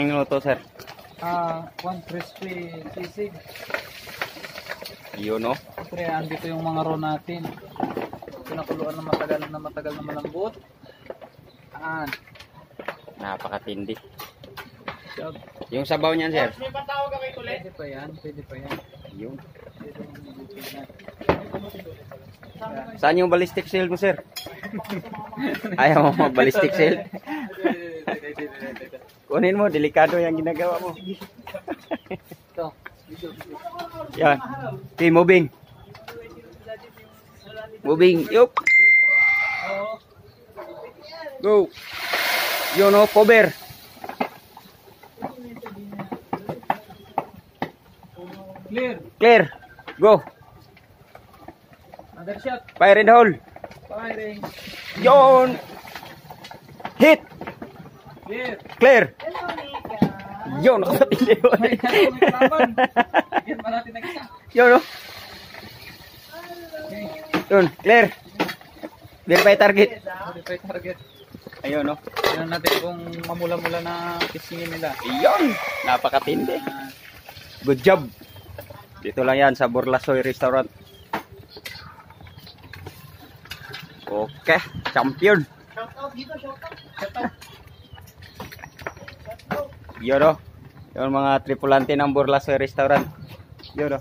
ang niluto, sir? One crispy sisig. Yun, no? Siyempre, andito yung mga raw natin. Pinakuluan na matagal na malambot. Napakatindi. Job. Yung sabaw niyan, sir? Pwede pa yan. Yun. Saan yung ballistic shield mo, sir? Ayaw mo mag-ballistic shield? Kunin mo, delikado yung ginagawa mo. Ito. Yan. Okay, moving. Moving. Yup. Go. Yun, no, cover. Clear. Clear. Go. Another shot. Fire in the hole. Firing. Yun. Hit. Clear. Clear. Yun, nakatindi yun. May kalaban. Yan pa natin nag-isa. Yun, no? Okay. Yun, clear. Verify target. Verify target. Ayun, no? Tignan natin kung mamula-mula na pisingin nila. Yun. Napakatindi. Good job. Dito lang yan sa Burlasoy Restaurant. Okay, champion. Yun, no? Yung mga tripulante ng Burlasoy Restaurant. Yun, no?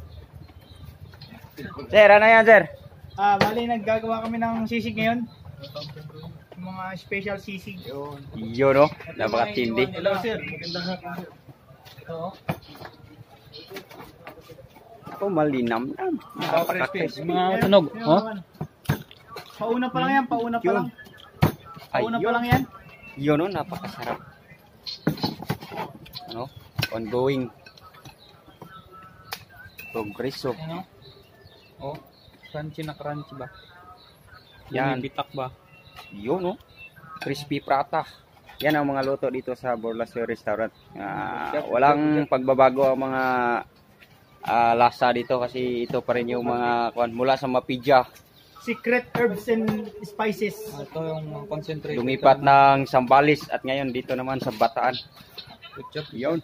Sir, ano yan, sir? Bali, naggagawa kami ng sisig ngayon. Yung mga special sisig. Yun, no? Napakatindi. Hello, sir. Magandang hapon. Ito. Ako, malinam lang. Napakakris. Mga tunog. Pauna pa lang yan. Pauna pa lang. Pauna pa lang yan. Yun, no? Napakasarap. Ano? Ongoing. Progreso. Ano? Oh, crunchy na crunchy ba? Yan. Bitak ba? Yun, no? Crispy prata. Yan ang mga luto dito sa Burlasoy Restaurant. Walang pagbabago ang mga lasa dito kasi ito pa rin yung mga mula sa Mapidya. Secret herbs and spices. Ito yung concentrate. Lumipat ng Sambales at ngayon dito naman sa Bataan. Good job. Yun.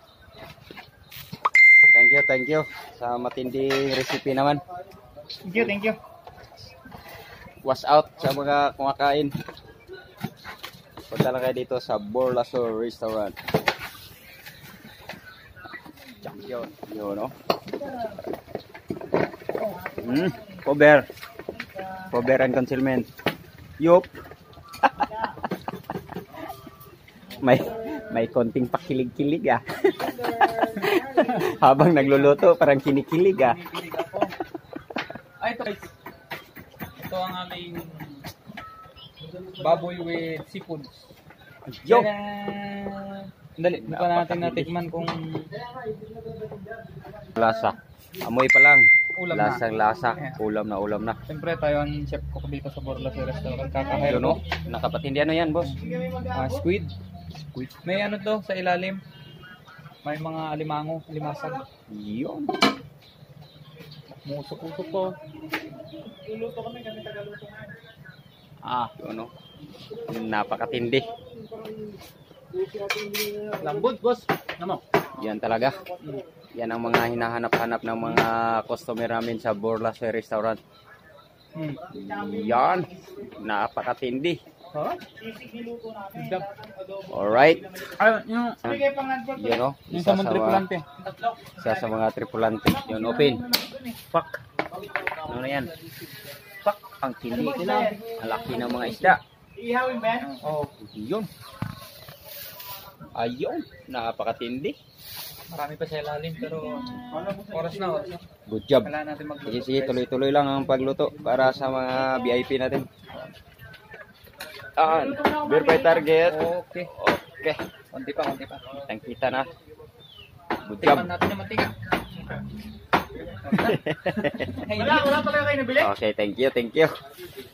Thank you sa matinding recipe naman. Thank you. Was out sa mga kumakain. Punta lang kayo dito sa Burlasoy Restaurant. Champion. Yun, no? Cover. Cover and concealment. Yup. may konting pakilig-kilig ah. Habang nagluluto, parang kinikilig ah. Ay, ito ang aming baboy with seafood. Yo! Dali, pa natin natikman kung lasa. Amoy pa lang. Ulam na. Lasang lasa. Ulam na. siyempre tayo ang chef cook dito sa Burlasoy Restaurant. Kakahire Yun, no? Nakapatindi ano yan, boss? Squid. May ano to sa ilalim. May mga alimasag. Yun. Musok-usok to. Luluto kami tagaluto na. Yun, no? Napakatindi. Lambot, boss. Ano? Yan talaga. Yan ang mga hinahanap-hanap ng mga customer namin sa Burlasoy Restaurant. Yan. Napakatindi. Alright. Yung Yun, no? yung sa mga tripulante. Isa sa mga tripulante. Yun, open. Fuck. Ano na yan? Fuck. Ang tindi nila. Ang laki ng mga isda. Ihawin ba yan? Oh, yun. Ayun. Napakatindi. Marami pa sa ilalim pero oras na. Good job. Kailangan natin magluto. Sige, tuloy-tuloy lang ang pagluto para sa mga VIP natin. Verify target. Okay. Okay. Konti pa. Tang kita na. Good job. Tikman natin yung mantika. Wala pala kayo nabili. Okay, thank you.